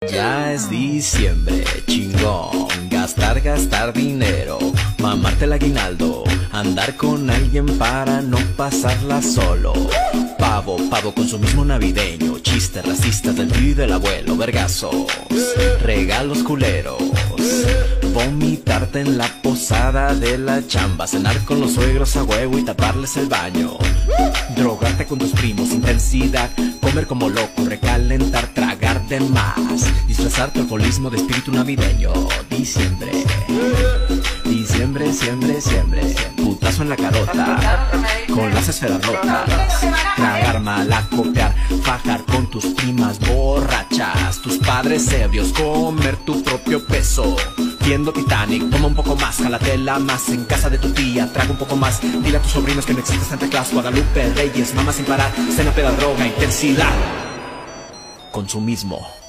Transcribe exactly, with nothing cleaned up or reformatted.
Ya es diciembre, chingón, gastar, gastar dinero, mamarte el aguinaldo, andar con alguien para no pasarla solo. Pavo, pavo, consumismo navideño, chistes racistas del tío y del abuelo, vergazos, regalos culeros, vomitarte en la posada de la chamba, cenar con los suegros a huevo y taparles el baño, drogarte con tus primos, intensidad, comer como loco, recalentar, tragar de más, disfrazar tu alcoholismo de espíritu navideño. Diciembre, diciembre, siempre, siempre, putazo en la carota, con las esferas rotas, tragar mal, acopiar, fajar con tus primas borrachas, tus padres ebrios, comer tu propio peso, viendo Titanic, toma un poco más, jalatela más, en casa de tu tía, traga un poco más, dile a tus sobrinos que no existe Santa Claus, Guadalupe, Reyes, mamá sin parar, cena, peda, droga, intensidad, consumismo.